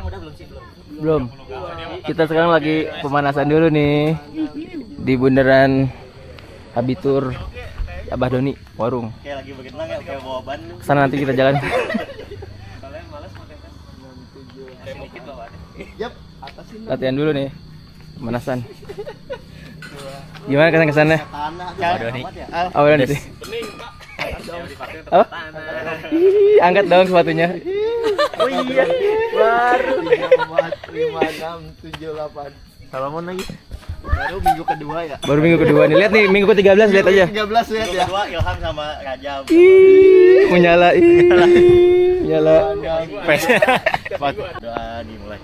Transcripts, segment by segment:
Belum. Kita sekarang lagi pemanasan dulu nih di bundaran Habitur Abah Doni warung. Kayak lagi berenang ya, kayak bawa ban. Sana nanti kita jalan. Latihan dulu nih, pemanasan. Gimana kesan-kesannya? Abah Doni. Abah Doni sih. Oh? Ih, angkat dong sepatunya. Oh iya, baru 5, 6, 7, 8. Salaman lagi. Baru minggu kedua ya. Baru minggu kedua nih. Lihat nih, minggu ke-13 lihat aja. 13 lihat ya. Kedua Ilham sama Rajab. Ih, menyala. Menyala. Doa dimulai.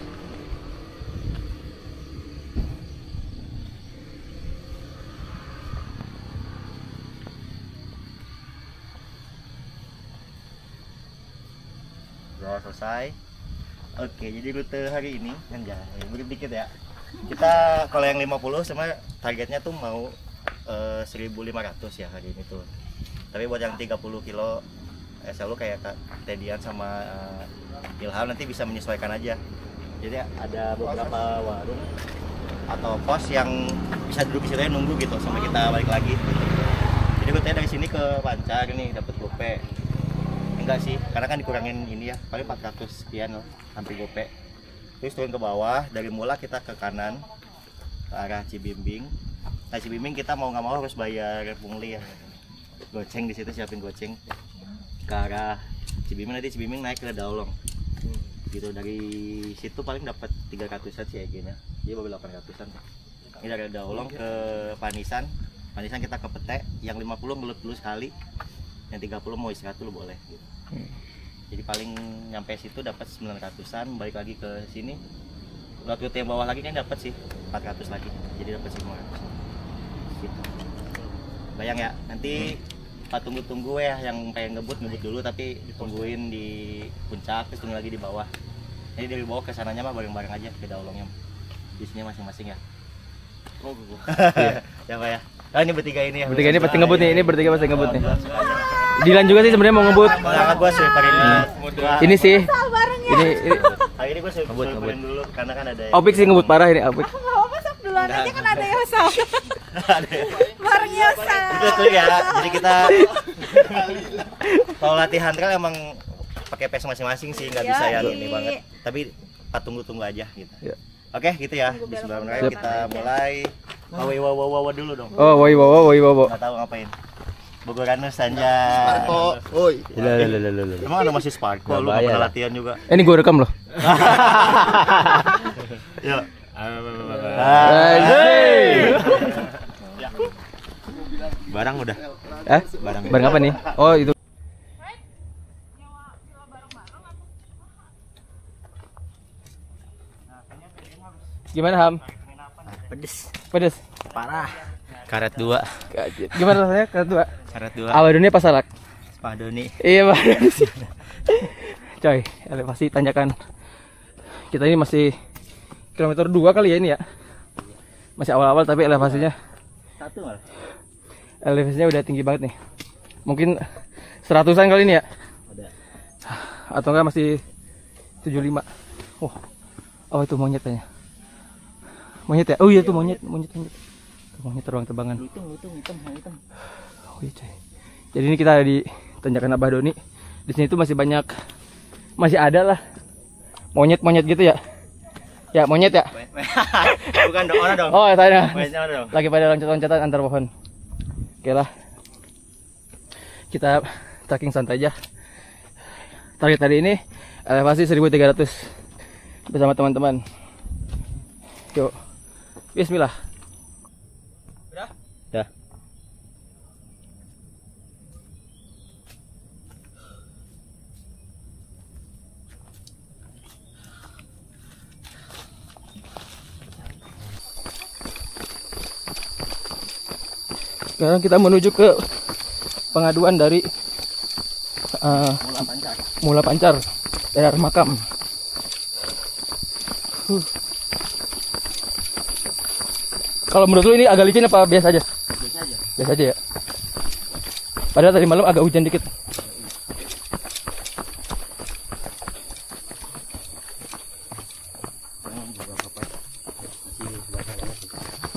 Udah selesai. Oke, jadi rute hari ini anjay, dikit ya. Kita kalau yang 50 sama targetnya tuh mau 1.500 ya hari ini tuh. Tapi buat yang 30 kilo selalu kayak Tedian sama Ilham nanti bisa menyesuaikan aja. Jadi ada beberapa warung atau pos yang bisa duduk di situ ya, nunggu gitu sampai kita balik lagi. Jadi rutenya dari sini ke Pancar nih dapat gope. Enggak sih, karena kan dikurangin ini ya, paling 400 sekian loh, hampir gope. Terus turun ke bawah, dari Mula kita ke kanan ke arah Cibimbing. Nah Cibimbing kita mau nggak mau harus bayar pungli ya, goceng di situ, siapin goceng ke arah Cibimbing. Nanti Cibimbing naik ke Daulong gitu, dari situ paling dapat 300an sih kayaknya, jadi baru 800an. Ini dari Daulong ke Panisan, Panisan kita ke Pete, yang 50 ngelut dulu sekali, yang 30 mau istirahat dulu boleh gitu. Jadi paling nyampe situ dapat 900an, balik lagi ke sini. Lewat rute yang bawah lagi kan dapat sih 400 lagi. Jadi dapat 500. Gitu. Bayang ya, nanti tunggu-tunggu ya yang pengen ngebut dulu, tapi ditungguin di puncak, terus tunggu lagi di bawah. Jadi dari bawah ke sananya mah bareng-bareng aja ke Daulongnya. Di sini masing-masing ya. Oh, iya. Ya Pak ya. Oh, ini bertiga ini ya. Bertiga ini pasti ngebut nih, ini bertiga pasti ngebut nih. Dilan juga sih sebenarnya mau ngebut. Nah, gua sweeper ini. Ini sih. Ini Hari ini gua sweeperin dulu karena kan ada. Opik sih ngebut parah ini, Opik. Enggak apa-apa, sok duluan aja kan ada Yosa. Bareng Yosa. Itu ya. Jadi kita kalau latihan kan emang pakai pace masing-masing sih, nggak bisa yang ini banget. Tapi tunggu-tunggu aja gitu. Ya. Oke, gitu ya. Bismillahirrahmanirrahim, kita mulai. Wawa dulu dong. Oh, woi bawa. Nggak tahu ngapain. Bogoranus anjay. Sparko, oi. Emang ada masih Sparko, lu nggak pernah latihan juga. Ini gue rekam loh. Yuk. Barang udah. Barang apa nih? Oh, itu. Gimana Ham? Pedes. Parah. Karet 2. Gimana rasanya karet 2? Karet 2. Abah Doni apa Salak? Pak Doni. Iya Pak Doni sih. Coy, elevasi tanjakan. Kita ini masih kilometer 2 kali ya ini ya. Masih awal-awal tapi elevasinya 1 malah. Elevasinya udah tinggi banget nih. Mungkin 100-an kali ini ya. Ada. Atau enggak masih 75. Wah. Oh, itu monyet kayaknya. Monyet ya? Oh iya tuh monyet. Monyet terbang-terbangan. Hitung. Oh iya coy. Jadi ini kita ada di tanjakan Abah Doni. Di sini tuh masih ada lah monyet gitu ya. Ya monyet ya. Bukan dong, orang dong. Oh saya. Monyetnya mana dong? Lagi pada loncat-loncatan antar pohon. Oke lah. Kita tracking santai aja. Target hari ini elevasi 1300 bersama teman-teman. Yuk. Bismillah. Ya. Sekarang kita menuju ke pengaduan dari Mula Pancar, daerah Makam. Kalau menurut lu ini agak licin apa biasa aja? Biasa aja ya. Padahal tadi malam agak hujan dikit. juga apa masih basah banget sih.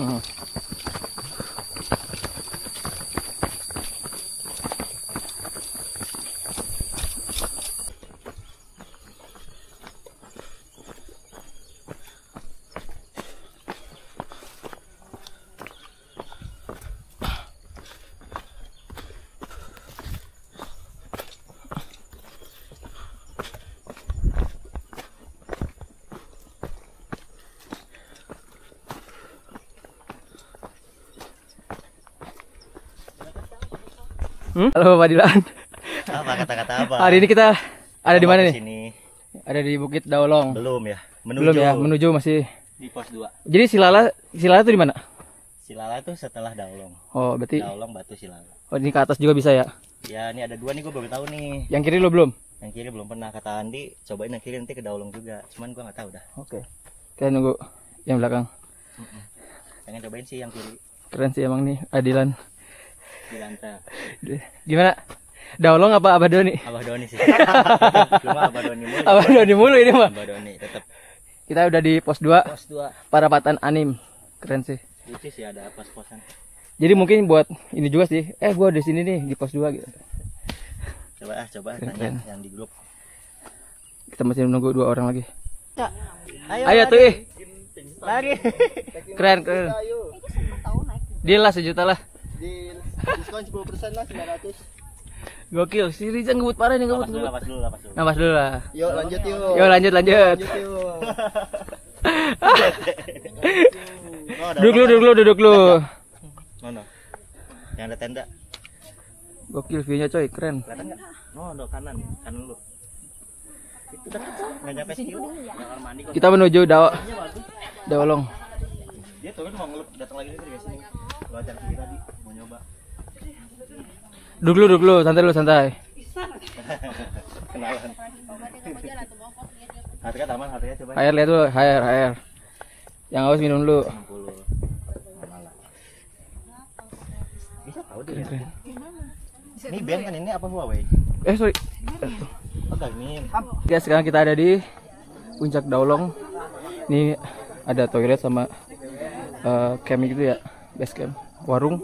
Halo Pak Dilan. Apa kata-kata apa? Hari ini kita ada di mana nih? Sini. Ada di Bukit Daolong. Belum ya. Belum ya, menuju masih. Di pos 2. Jadi Silala itu di mana? Silala tuh setelah Daolong. Oh, berarti. Daolong Batu Silala. Oh, ini ke atas juga bisa ya? Ya, ini ada 2 nih, gue baru tahu nih. Yang kiri lo belum? Yang kiri belum pernah, kata Andi. Cobain yang kiri nanti ke Daolong juga. Cuman gue nggak tahu dah. Oke. Kita nunggu yang belakang. Pengen cobain sih yang kiri. Keren sih emang nih Adilan. Di lantai. Gimana? Daolong apa Abadoni? Abah Doni sih. Cuma Abah Doni mulu. Abadoni mulu ini mah. Abah Doni tetap. Kita udah di pos 2. Pos 2. Parapatan Anim. Keren sih. Lucu sih ada pos-posan. Jadi mungkin buat ini juga sih. Gua di sini nih di pos 2 gitu. Coba Keren. tanya yang di grup. Kita masih menunggu 2 orang lagi. Ayo Tuh ih. lari. Keren. Deal lah 1 juta lah. Di diskon 10% lah 900. Gokil, si Rizan ngebut parah nih ngebut. Lapas dulu. Nafas dulu lah. Yuk lanjut yuk. Yuk lanjut. Duduk lu. Mana? Yang ada tenda. Gokil view-nya coy, keren. Kelihatan enggak? No, kanan lu. Itu dekat kok, enggak nyampe sini. Kamar mandi kok. Kita menuju Daolong. Dia turun mau ngelup datang lagi dari sini. Gua cari kiri tadi mau nyoba. Duduk lu, santai. Kenalan. Harga taman, harganya coba. Air lihat dulu, air. Yang haus minum dulu. 60. Bisa tahu dia. Keren. Ini band kan, ini apa Huawei? Sorry. Oh, Garmin. Guys, sekarang kita ada di puncak Daolong. Ini ada toilet sama camp gitu ya, base camp, warung.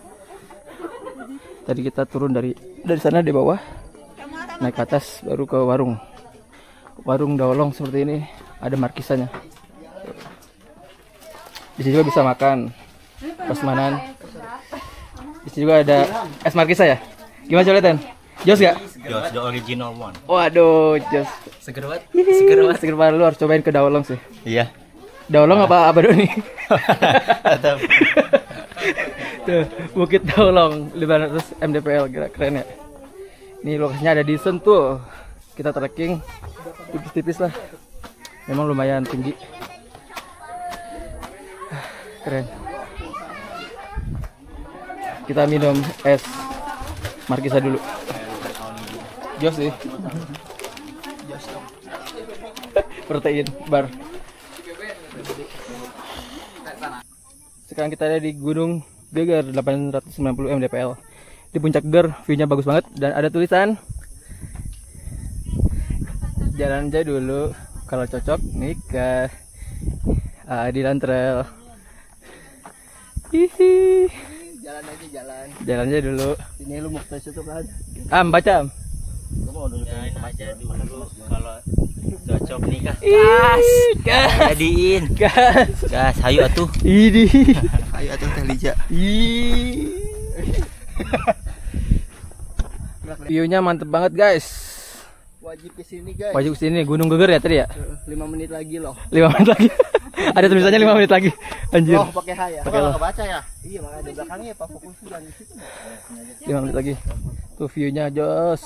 Tadi kita turun dari sana di bawah, naik ke atas baru ke warung Daolong seperti ini. Ada markisannya. Di sini juga bisa makan prasmanan. Di sini juga ada es markisa ya. Gimana coba lihatin? Jos gak? Jos, the original one. Waduh, jos. Seger banget. Lu harus cobain ke Daolong sih. Iya. Daolong apa Abadoni? Tetap. Tuh, Bukit Daolong 500 mdpl, keren ya. Ini lokasinya ada di Sentul. Kita trekking tipis-tipis lah. Memang lumayan tinggi. Keren. Kita minum es markisa dulu. Jos sih. Protein bar. Sekarang kita ada di Gunung Geger 890 mdpl. Di puncak Ger, view-nya bagus banget dan ada tulisan jalan aja dulu, kalau cocok nih ke Adilan Trail. Hihi. Jalan aja dulu. Ini lu mau ke situ kan? Baca. Lu mau dulu baca dulu kalau cocok nikah. Gas. Jadiin. Gas, hayu atuh. Ini. Hayu atuh Teh Lija. View-nya mantep banget, guys. Wajib kesini guys. Wajib kesini, Gunung Geger ya tadi ya? 5 menit lagi loh. 5 menit lagi. Ada tulisannya 5 menit lagi. Anjir. Oh, pakai H ya. Pakai lo. Baca ya? Iya, makanya di belakangnya Pak fokus dan di situ. 5 menit lagi. Tuh view-nya jos.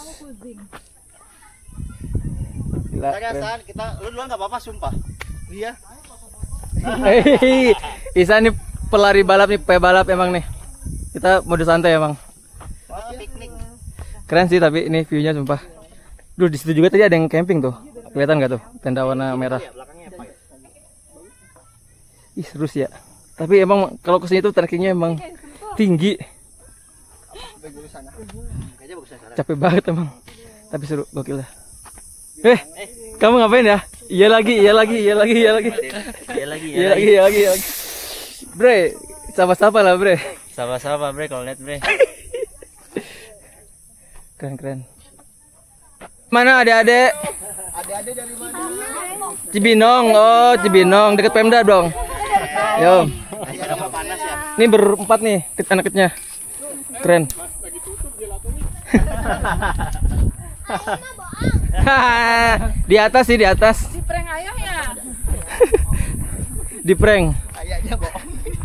Gila. San, kita lu duluan enggak apa-apa sumpah. Iya. Hei, Isa nih pelari balap nih, pebalap emang nih. Kita mode santai emang. Wah, piknik. Keren sih tapi ini view-nya sumpah. Duh, di situ juga tadi ada yang camping tuh. Kelihatan nggak tuh? Tenda warna merah. Ih, seru sih ya. Tapi emang kalau kesini tuh trekkingnya emang tinggi. Capek banget emang. Tapi seru, gokil lah. Kamu ngapain ya? Iya lagi. Bre, sapa-sapa lah bre. Sama-sama bre kalau lihat bre. Keren. Mana adik-adik? Adik-adik dari mana? Cibinong, oh Cibinong, deket Pemda dong. Yo. Ini berempat nih, anak-anaknya. Keren. Di atas sih, di atas. Di prank ayahnya. Di prank. Ayahnya bohong.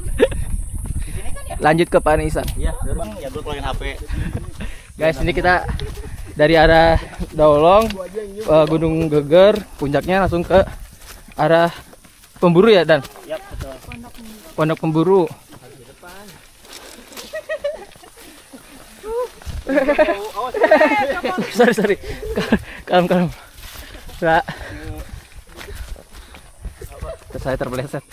Lanjut ke Pak Nisa. Iya, Bang, ya gue keluarin HP. Guys, ini kita dari arah Daolong, Gunung Geger, puncaknya langsung ke arah Pemburu ya, Dan? Yap, betul. Pondok Pemburu. sorry. Kalem. Saya terpeleset.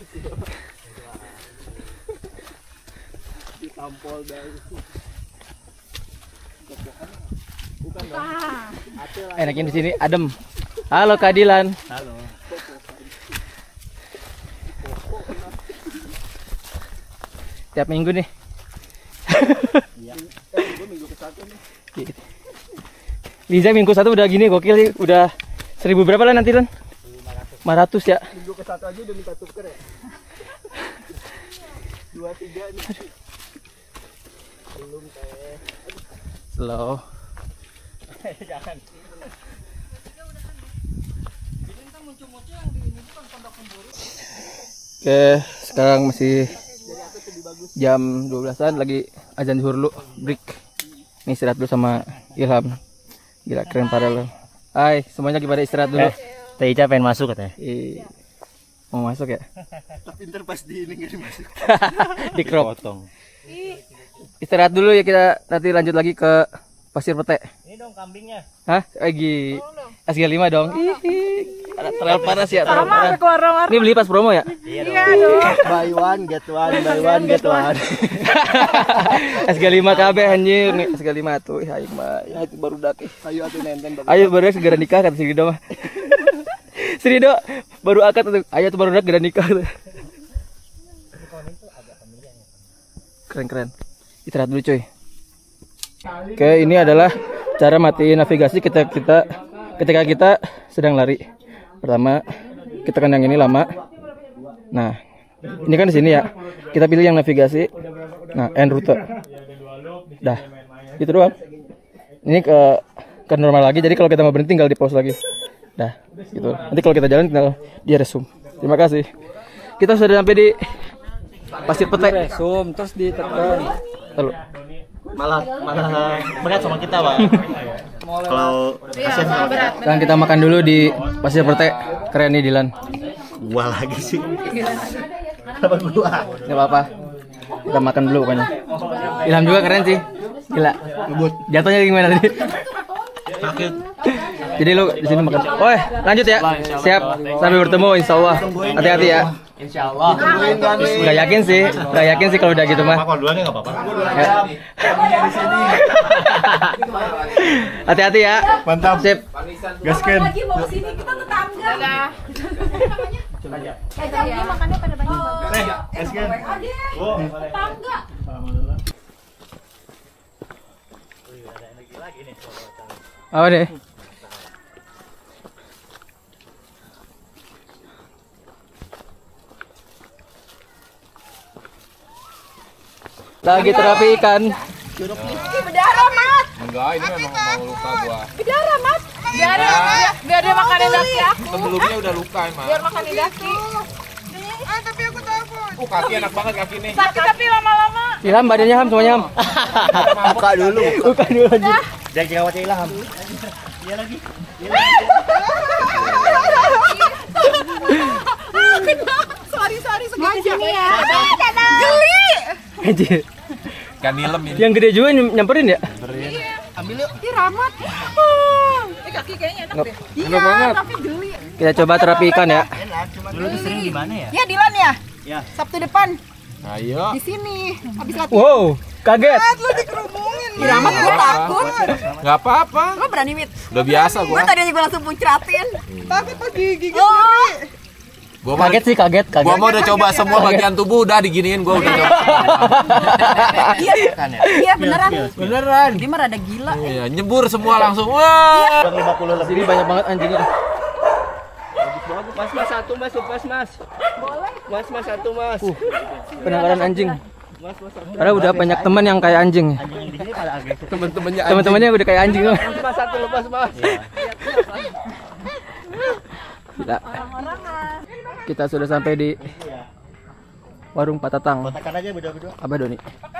Enaknya di sini adem. Halo Kak Dilan. Halo. Tiap minggu nih. Iya. Liza minggu 1 udah gini gokil nih, udah 1000 berapa lah nanti Lan? 500 ya. Minggu ke 1 aja udah minta tuker ya. 2-3 nih. Belum teh. Slow. Jangan. Oke, sekarang masih jam 12-an, lagi azan zuhur dulu, break. Nih istirahat dulu sama Ilham. Gila keren parah. Hai, semuanya gimana istirahat dulu? Teh Ica pengen masuk katanya. Mau masuk ya? Tapi ntar pas di ini nggak dimasuk. Di crop. Potong. Istirahat dulu ya, kita nanti lanjut lagi ke Pasir Pete. Ini dong kambingnya. Hah? Lagi SG5 dong. Terlalu panas ya, terlalu Sama panas. keluar nomor. Ini beli pas promo ya? Iya dong. Buy one get one. SG5 KB anjir nih, SG5 tuh. Ayo mah, ya itu baru dak. Ayo atuh nenten. Ayo baru segera nikah kata si Rido mah. Si Rido baru akad tuh. Ayo tuh baru dak segera nikah tuh. Keren. Istirahat dulu cuy. Oke, ini adalah cara matiin navigasi ketika kita sedang lari. Pertama, kita kan yang ini lama. Nah, ini kan di sini ya. Kita pilih yang navigasi. Nah, end rute. Dah. Gitu doang. Ini ke normal lagi. Jadi kalau kita mau berhenti tinggal di pause lagi. Dah, gitu. Nanti kalau kita jalan tinggal di resume. Terima kasih. Kita sudah sampai di Pasir Pete. Resume terus ditekan. Lalu. Malah berat sama kita, Bang. Kalau kasihan sama kita. Sekarang kita makan dulu di Pasir Pete. Keren nih Dilan. Gua lagi sih. Kenapa gua? Gak apa-apa. Kita makan dulu pokoknya. Ilham juga keren sih. Gila. Ngebut. Jatuhnya gimana tadi? Sakit. Jadi lu di sini makan. Woi, lanjut ya. Siap. Sampai bertemu insyaallah. Hati-hati ya. Insyaallah. Gak yakin sih kalau udah gitu mah. Kalau duluan enggak apa-apa. Ya. Hati-hati ya. Mantap. Sip. Gaskeun. Lagi mau sini kita tetangga. Kita ini makannya pada banyak banget. Gaskeun. Tetangga. Apa deh? Lagi terapi ikan. Berdarah, Mat. Enggak, ini memang mau luka gua. Berdarah, Mat. Biar dia makanin daki aku. Sebelumnya udah luka emang. Biar makanin daki. Tapi aku takut. Kaki enak banget kaki nih. Sakit tapi lama-lama. Ilham badannya Ham semuanya Ham. Buka dulu. Bukan dulu aja. Jangan jerawatnya Ilham. Iya lagi. Sorry sengaja. Geli. Anjir. Kan nilem ini. Yang gede juga nyamperin ya? Ambil yuk. Ih, Rahmat. Kaki kayaknya enak deh. Enak banget. Tapi geli. Kita coba terapi ikan ya. Dulu tuh sering di mana ya? Ya, Dilan ya? Ya. Sabtu depan Ayo. di sini. Habis latihan. Wow, kaget. Lu dikerumungin Irama gue takut. Nggak apa-apa. Gue berani mit. Udah biasa Gue gua. tadi aja gue langsung puncratin. Takut tuh gigi. Oh, Gua mah, Kaget sih, kaget. gua mau udah coba semua bagian tubuh udah diginiin gua udah coba. iya, Kan ya. iya beneran. Beneran. Dia mah rada gila. Iya, nyebur semua langsung. Wah. 50 lebih. Sini banyak banget anjingnya. Mas satu mas lepas mas. Boleh. Mas satu mas. Penangkaran anjing. Mas satu. Karena udah banyak teman yang kayak anjing. Anjing di sini pada agresif. Temen-temennya Teman-temannya udah kayak anjing. Mas satu lepas mas. Gila. Kita sudah sampai di warung Patatang. Kotakan aja berdua-berdua. Abah Doni.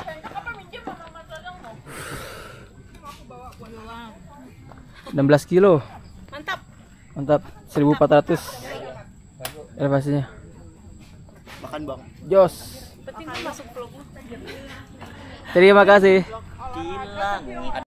Enam 16 kilo. Mantap. Mantap. 1400 elevasinya. Makan bang. Jos. Terima kasih. Hilang.